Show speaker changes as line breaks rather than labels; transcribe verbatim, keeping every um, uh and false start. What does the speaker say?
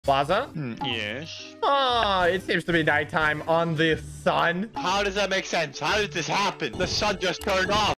Plaza?
Hmm, yes.
Ah, it seems to be nighttime on the sun.
How does that make sense? How did this happen? The sun just turned off.